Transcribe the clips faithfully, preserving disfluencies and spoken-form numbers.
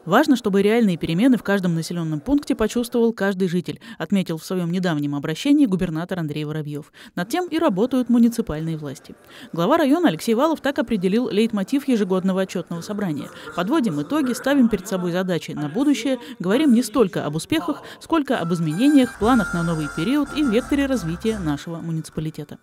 Важно, чтобы реальные перемены в каждом населенном пункте почувствовал каждый житель, отметил в своем недавнем обращении губернатор Андрей Воробьев. Над тем и работают муниципальные власти. Глава района Алексей Валов так определил лейтмотив ежегодного отчетного собрания. Подводим итоги, ставим перед собой задачи на будущее, говорим не столько об успехах, сколько об изменениях, планах на новый период и векторе развития нашего муниципалитета.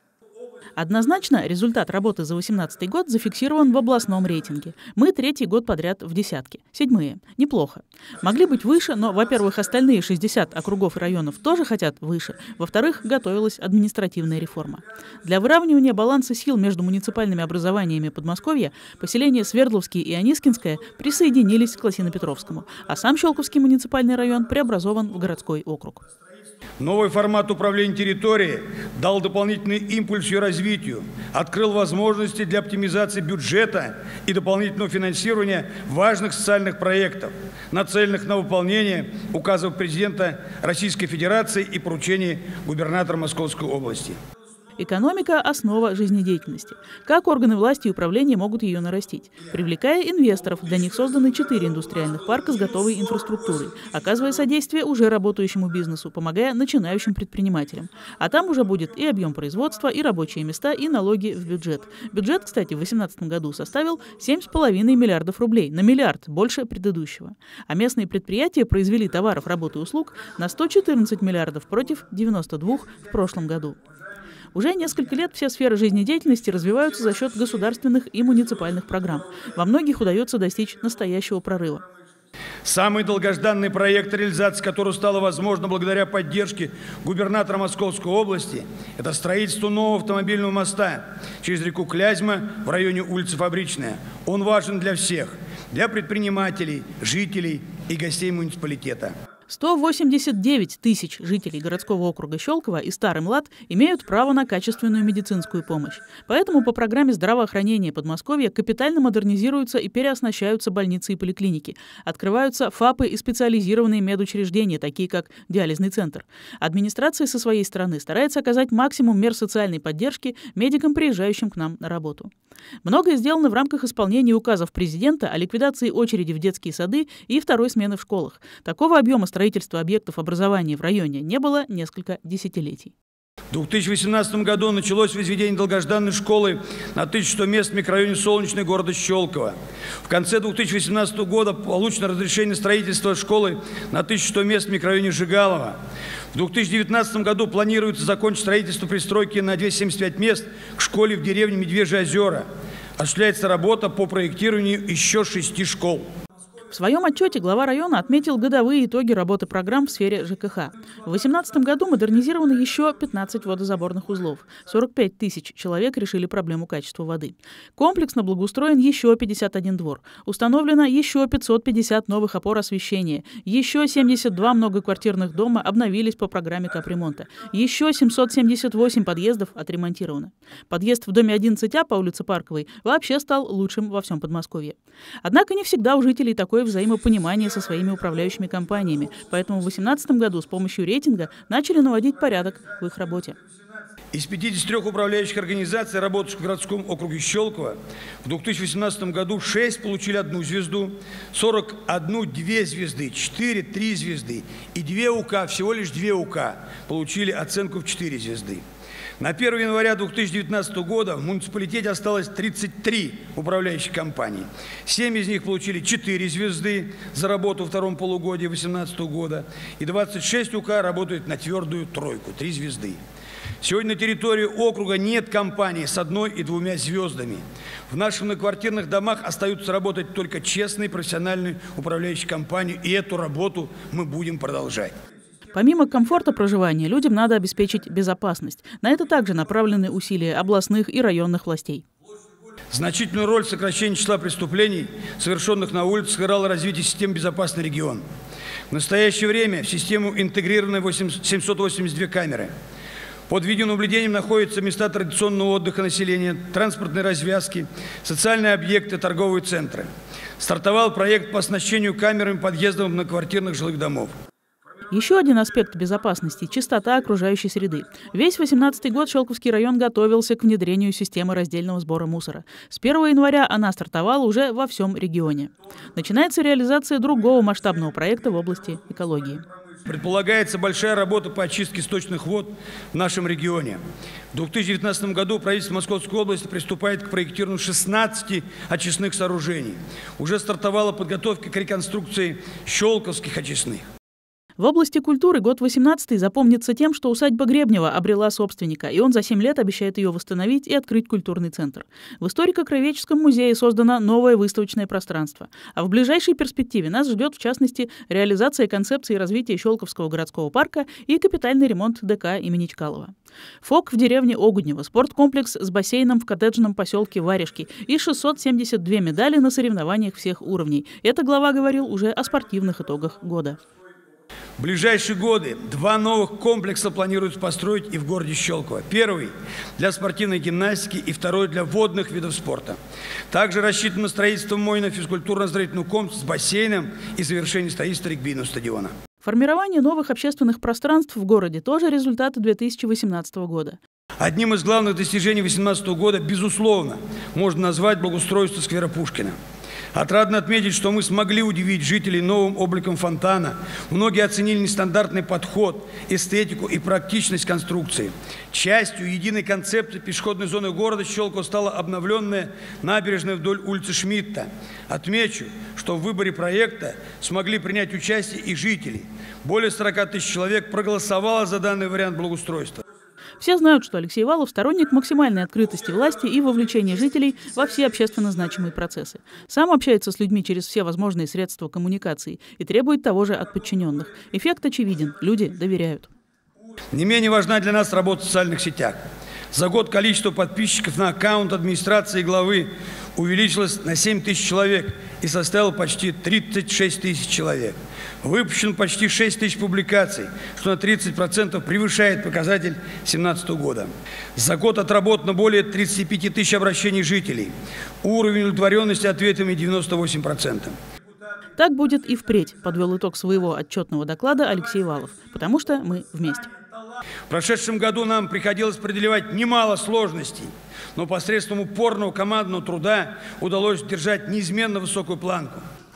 Однозначно, результат работы за две тысячи восемнадцатый год зафиксирован в областном рейтинге. Мы третий год подряд в десятке. Седьмые. Неплохо. Могли быть выше, но, во-первых, остальные шестьдесят округов и районов тоже хотят выше. Во-вторых, готовилась административная реформа. Для выравнивания баланса сил между муниципальными образованиями Подмосковья поселения Свердловский и Анискинское присоединились к Лосино-Петровскому, а сам Щелковский муниципальный район преобразован в городской округ. Новый формат управления территорией дал дополнительный импульс ее развитию, открыл возможности для оптимизации бюджета и дополнительного финансирования важных социальных проектов, нацеленных на выполнение указов президента Российской Федерации и поручений губернатора Московской области. Экономика – основа жизнедеятельности. Как органы власти и управления могут ее нарастить? Привлекая инвесторов, для них созданы четыре индустриальных парка с готовой инфраструктурой, оказывая содействие уже работающему бизнесу, помогая начинающим предпринимателям. А там уже будет и объем производства, и рабочие места, и налоги в бюджет. Бюджет, кстати, в две тысячи восемнадцатом году составил семь с половиной миллиардов рублей, на миллиард больше предыдущего. А местные предприятия произвели товаров, работ и услуг на сто четырнадцать миллиардов против девяноста двух в прошлом году. Уже несколько лет все сферы жизнедеятельности развиваются за счет государственных и муниципальных программ. Во многих удается достичь настоящего прорыва. Самый долгожданный проект, реализация которого стала возможна благодаря поддержке губернатора Московской области, это строительство нового автомобильного моста через реку Клязьма в районе улицы Фабричная. Он важен для всех, для предпринимателей, жителей и гостей муниципалитета. сто восемьдесят девять тысяч жителей городского округа Щелково и Старый Млад имеют право на качественную медицинскую помощь. Поэтому по программе здравоохранения Подмосковья капитально модернизируются и переоснащаются больницы и поликлиники. Открываются ФАПы и специализированные медучреждения, такие как диализный центр. Администрация со своей стороны старается оказать максимум мер социальной поддержки медикам, приезжающим к нам на работу. Многое сделано в рамках исполнения указов президента о ликвидации очереди в детские сады и второй смены в школах. Такого объема строительства объектов образования в районе не было несколько десятилетий. В две тысячи восемнадцатом году началось возведение долгожданной школы на тысячу сто мест в микрорайоне Солнечный города Щелково. В конце две тысячи восемнадцатого года получено разрешение строительства школы на тысячу сто мест в микрорайоне Жигалово. В две тысячи девятнадцатом году планируется закончить строительство пристройки на двести семьдесят пять мест к школе в деревне Медвежьи озера. Осуществляется работа по проектированию еще шести школ. В своем отчете глава района отметил годовые итоги работы программ в сфере ЖКХ. В две тысячи восемнадцатом году модернизировано еще пятнадцать водозаборных узлов. сорок пять тысяч человек решили проблему качества воды. Комплексно благоустроен еще пятьдесят один двор. Установлено еще пятьсот пятьдесят новых опор освещения. Еще семьдесят два многоквартирных дома обновились по программе капремонта. Еще семьсот семьдесят восемь подъездов отремонтировано. Подъезд в доме одиннадцать А по улице Парковой вообще стал лучшим во всем Подмосковье. Однако не всегда у жителей такое взаимопонимание со своими управляющими компаниями, поэтому в две тысячи восемнадцатом году с помощью рейтинга начали наводить порядок в их работе. Из пятидесяти трёх управляющих организаций, работающих в городском округе Щелково, в две тысячи восемнадцатом году шесть получили одну звезду, сорок одна две звезды, четыре три звезды и две УК, всего лишь две УК получили оценку в четыре звезды. На первое января две тысячи девятнадцатого года в муниципалитете осталось тридцать три управляющих компании. семь из них получили четыре звезды за работу во втором полугодии две тысячи восемнадцатого года, и двадцать шесть УК работают на твердую тройку, три звезды. Сегодня на территории округа нет компаний с одной и двумя звездами. В наших многоквартирных домах остаются работать только честные профессиональные управляющие компании, и эту работу мы будем продолжать. Помимо комфорта проживания, людям надо обеспечить безопасность. На это также направлены усилия областных и районных властей. Значительную роль в сокращении числа преступлений, совершенных на улицах, сыграло развитие системы «Безопасный регион». В настоящее время в систему интегрированы семьсот восемьдесят две камеры. Под видеонаблюдением находятся места традиционного отдыха населения, транспортные развязки, социальные объекты, торговые центры. Стартовал проект по оснащению камерами подъездов многоквартирных жилых домов. Еще один аспект безопасности – чистота окружающей среды. Весь восемнадцатый год Щелковский район готовился к внедрению системы раздельного сбора мусора. С первого января она стартовала уже во всем регионе. Начинается реализация другого масштабного проекта в области экологии. Предполагается большая работа по очистке сточных вод в нашем регионе. В две тысячи девятнадцатом году правительство Московской области приступает к проектированию шестнадцати очистных сооружений. Уже стартовала подготовка к реконструкции щелковских очистных. В области культуры год восемнадцатый запомнится тем, что усадьба Гребнева обрела собственника, и он за семь лет обещает ее восстановить и открыть культурный центр. В историко-краеведческом музее создано новое выставочное пространство. А в ближайшей перспективе нас ждет, в частности, реализация концепции развития Щелковского городского парка и капитальный ремонт ДК имени Чкалова. ФОК в деревне Огуднево, спорткомплекс с бассейном в коттеджном поселке Варежки и шестьсот семьдесят две медали на соревнованиях всех уровней. Это глава говорил уже о спортивных итогах года. В ближайшие годы два новых комплекса планируется построить и в городе Щелково. Первый для спортивной гимнастики и второй для водных видов спорта. Также рассчитано строительство мойно-физкультурно-оздоровительного комплекса с бассейном и завершение строительства регбийного стадиона. Формирование новых общественных пространств в городе тоже результаты две тысячи восемнадцатого года. Одним из главных достижений две тысячи восемнадцатого года, безусловно, можно назвать благоустройство сквера Пушкина. Отрадно отметить, что мы смогли удивить жителей новым обликом фонтана. Многие оценили нестандартный подход, эстетику и практичность конструкции. Частью единой концепции пешеходной зоны города Щелково стала обновленная набережная вдоль улицы Шмидта. Отмечу, что в выборе проекта смогли принять участие и жители. Более сорока тысяч человек проголосовало за данный вариант благоустройства. Все знают, что Алексей Валов – сторонник максимальной открытости власти и вовлечения жителей во все общественно значимые процессы. Сам общается с людьми через все возможные средства коммуникации и требует того же от подчиненных. Эффект очевиден – люди доверяют. Не менее важна для нас работа в социальных сетях. За год количество подписчиков на аккаунт администрации главы увеличилось на семь тысяч человек и составило почти тридцать шесть тысяч человек. Выпущено почти шесть тысяч публикаций, что на тридцать процентов превышает показатель две тысячи семнадцатого года. За год отработано более тридцати пяти тысяч обращений жителей. Уровень удовлетворенности ответами девяносто восемь процентов. Так будет и впредь, подвел итог своего отчетного доклада Алексей Валов, потому что мы вместе. В прошедшем году нам приходилось преодолевать немало сложностей, но посредством упорного командного труда удалось держать неизменно высокую планку.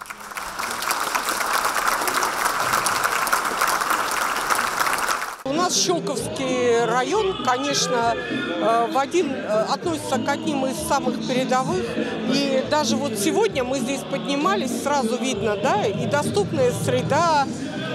У нас Щелковский район, конечно, в один, относится к одним из самых передовых. И даже вот сегодня мы здесь поднимались, сразу видно, да, и доступная среда,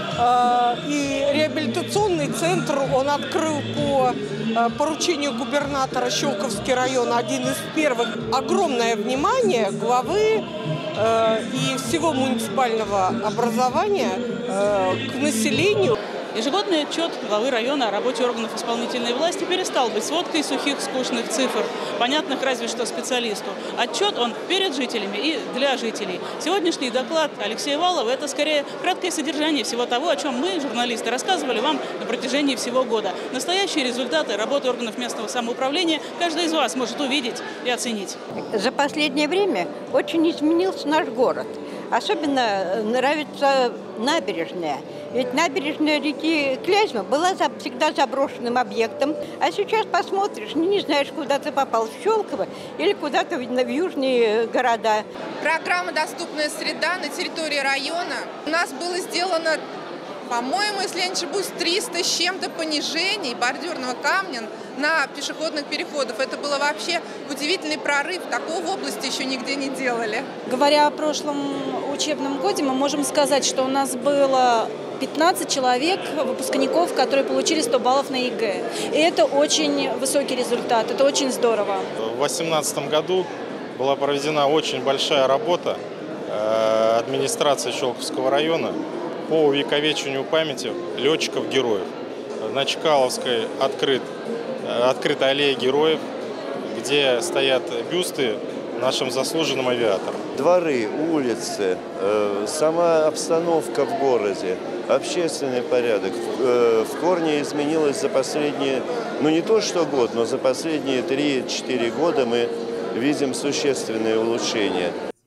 и реабилитационный центр он открыл по поручению губернатора Щелковский район, один из первых. Огромное внимание главы и всего муниципального образования к населению. Ежегодный отчет главы района о работе органов исполнительной власти перестал быть сводкой сухих, скучных цифр, понятных разве что специалисту. Отчет он перед жителями и для жителей. Сегодняшний доклад Алексея Валова – это скорее краткое содержание всего того, о чем мы, журналисты, рассказывали вам на протяжении всего года. Настоящие результаты работы органов местного самоуправления каждый из вас может увидеть и оценить. За последнее время очень изменился наш город. Особенно нравится набережная. Ведь набережная реки Клязьма была всегда заброшенным объектом. А сейчас посмотришь, не знаешь, куда ты попал, в Щелково или куда-то в южные города. Программа «Доступная среда» на территории района. У нас было сделано, по-моему, если я не ошибусь, триста с чем-то понижений бордюрного камня на пешеходных переходах. Это было вообще удивительный прорыв. Такого в области еще нигде не делали. Говоря о прошлом учебном годе, мы можем сказать, что у нас было пятнадцать человек, выпускников, которые получили сто баллов на ЕГЭ. И это очень высокий результат, это очень здорово. В две тысячи восемнадцатом году была проведена очень большая работа администрации Щелковского района по увековечению памяти летчиков-героев. На Чкаловской открыт, открыта аллея героев, где стоят бюсты нашим заслуженным авиаторам. Дворы, улицы, э, сама обстановка в городе, общественный порядок э, в корне изменилось за последние, ну не то что год, но за последние три-четыре года мы видим существенные улучшения.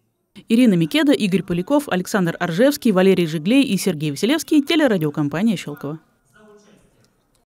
Ирина Микеда, Игорь Поляков, Александр Оржевский, Валерий Жиглей и Сергей Василевский. Телерадиокомпания «Щелково».